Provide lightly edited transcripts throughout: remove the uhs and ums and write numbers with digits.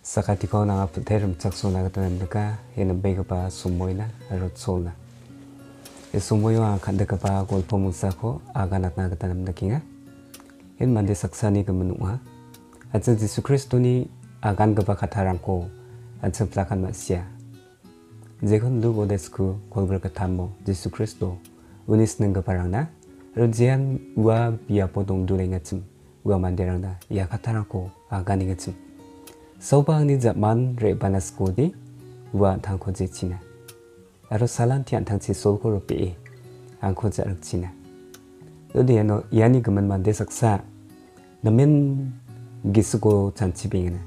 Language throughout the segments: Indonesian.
sakatiko nanga puterum chaksona gatanamdaka yana begapa sumoina rotsolna sumoyo akandakapa golpo musako aganatna gatanamdakinga yan mande saksani gamanua atsa Yesus Kristoni agan gapa khatarangko atsa plakan masya jekon lugo desku kolbra katamo Yesus Kristo unis nang gaparangna rojian wa biapo dong dulengachim wa manderangna ya khatarangko aganingachim Saubangni zaman re banaskodi wa thangko jechina aro salantian thangchi solko rope angko jarakchina odi ano yani gaman mande saksa namen gisgo chanchibingna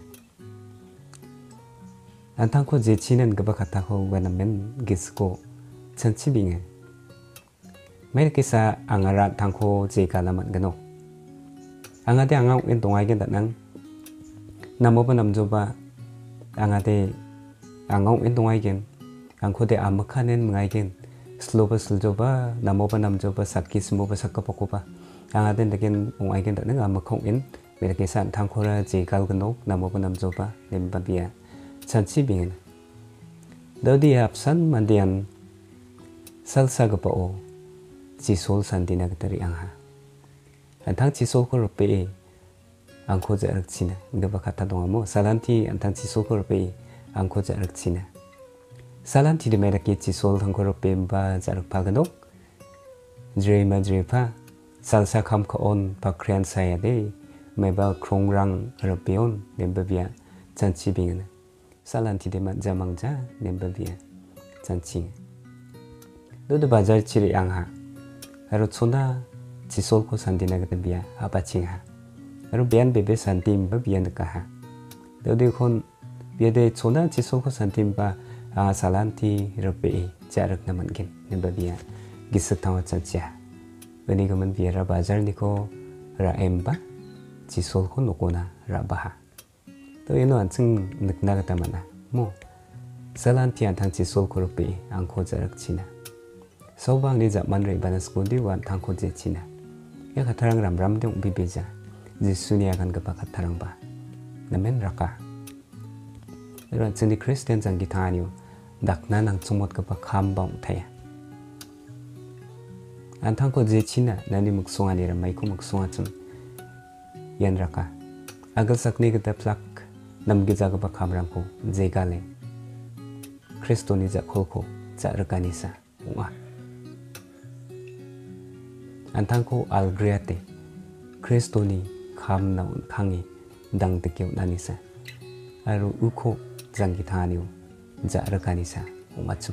antangko jechinan gaba katako wa namen gisgo chanchibinga mer kisa angara thangko je kalaman gano angade angau en tongai gen danang namoba namjoba angade angau endongaigen angkode amakanen mengaigen sloba sljoba namoba namjoba sakki smoba sakkapokoba angade degen ongaigen daneng amakong en mereke san thangkora je galgno namoba namjoba nembabia chanchi bingen dodi apsan mandian salsa gapao chisol sandina gatari angha antang chisol ko rope angko jarak Cina gaba kata dongamo salanti antang cisol korpe angko jarak Cina salanti de meraki cisol thangkorpe ba jarak paganok jrema jrepa salsa kham ko on pakrian saya de meba krongrang rapion nembabia chanchi bingana salanti de jamangja nembabia chanchi dodo bazar chiri angha aro chona cisol ko sandina gatbia abachingha aro bian bebe santim ba bian kaha dodi khon biade chona chisol ko santim ba salanti rope jarak namangen nemba bia gisak tawa chacha bani gaman bia ra bazar niko ra emba chisol ko nokona ra baha to eno anching nikna gata mana mo salanti antang chisol ko rope angko jarak china sobang ni zaman re banas ko di wan thangko je china ya khatarang ram ram dong bibeja Yesus ni akan kepakat tarang ba, namen raka. Ran seni Kristen jang gitanyo, dakna nang cumot kepak hambang taya. Antang ko jechina nani muksonga ni ramai ko muksonga cum, yan raka. Agal sakni kita plak nam giza kepak hamrang ko jegale. Kristo ni jak kolko jak rekanisa, wah. Antang ko algriate, Kristo ni kham naun khangi dang tekeu nanisa aru uko jangi thaniu jarakanisa umachum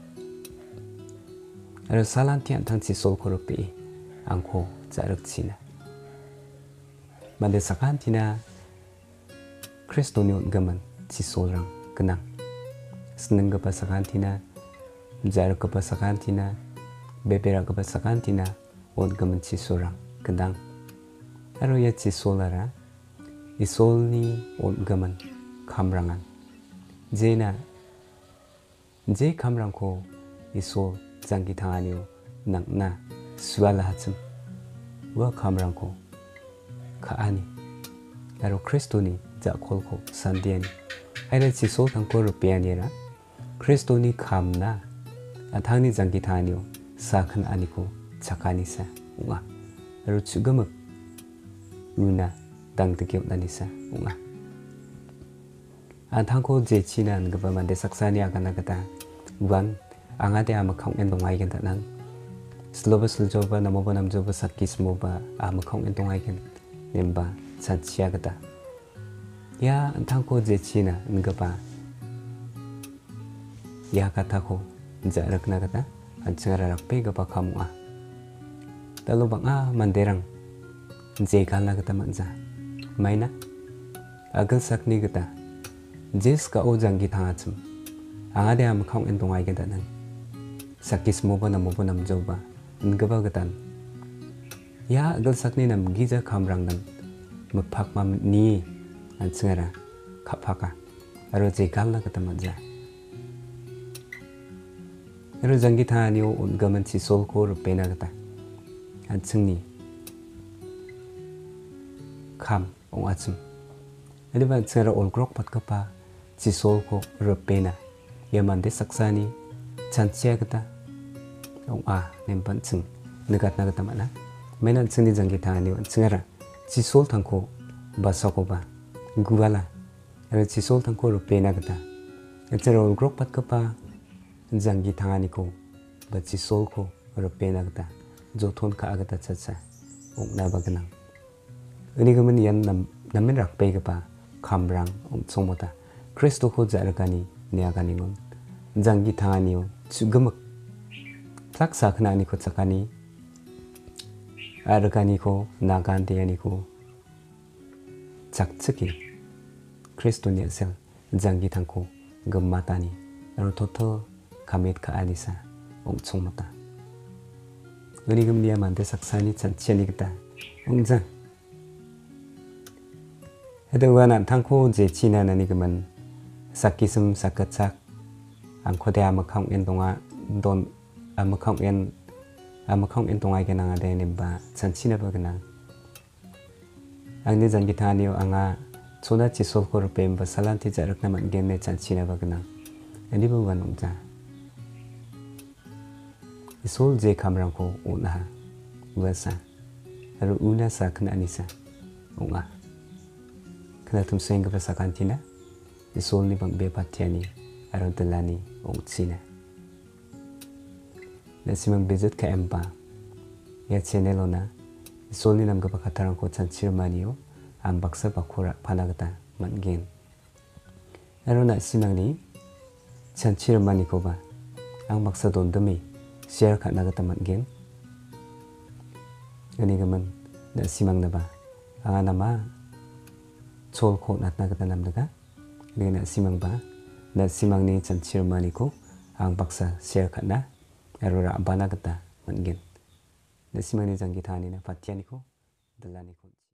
aru salantian thangchi solkorope angko jarakchina mande sakantina kristonion gaman chisolrang kenang snenggapa sakantina jarakapa sakantina beberakapa sakantina on gaman chisolrang kendang aro ya chisolara isolni on gaman kamrangan jena je kamrangko isol janggi thangani nangna suala hachum wa kamrangko kaani aro kristoni jakolko sandiani aira chisol thangko rupianiera kristoni kamna athangni janggi thangani sakhan aniko chakanisa unga aro chugamak una dang tekeu nanisa unga antangko jechinan gaba mande saksani akan agata wan angade amakhong endongai gen tanan sloba sljoba namoba namjoba sakki smoba amakhong endongai gen nemba chanchia gata ya antangko jechina ngaba ya katako jarakna gata anchara rakpe gaba khamua talo banga manderang jegalna gata manja maina agal sakni gata jes ka o jangi thangachum angade am khong en dongai gata nan sakis moba nam joba ngaba gatan ya agal sakni nam gija khamrang nan mphak mam ni anchara khapaka aro jegalna gata manja aro jangi thani o gaman chi sol ko rupena gata anchungni kham ong achum Adiba tsara ol grok pat kapa chisol ko rupena yamande saksani chanchia kata ong nempan tsing negat na kata mana mainan tsing di jangki tangani wan tsingara chisol tangko basako ba guala ara chisol tangko rupena kata tsara ol grok pat kapa jangki tangani ko ba chisol ko rupena kata jothon ka agata chacha ong na baganang ini kemen yan namen rakpe kapa kamrang ong chongmota Kristo ko jarakani niagani ngon janggi tangani o chugamak taksa khnani ko chakani argani ko nagante ani ko chakchiki Kristo ni sel janggi tangko gammatani aro toto kamet ka anisa ong chongmota ini gemnia mante saksani chanchiani kita ongja hedawana tangko je china nani gemen sakisum sakatsak angkode amakang entonga don amakang entonga kenang ade nemba chanchina bagana angni jangi thani anga chona chisol kor pemba salanti jarak naman genne chanchina bagana ani buwan ongja isol je kamrang ko una wasa aru una sa kana anisa onga kana tum senga pasakantina isol ni bang bepatiani aron telani ong china nasimang bezet ka empa ya channelona isol ni nam ka pakhatarang ko chanchir manio am baksa bakura panagata mangen arona simang ni chanchir mani ko ba ang baksa don demi share ka nagata mangen ani gaman nasimang na ba anga nama chol ko natnagata namdaga Nena simang ba na simang ni chanchir maniko ang baksa share kana arora bana kata mangin na simang ni janggi thani na patianiko dalani ko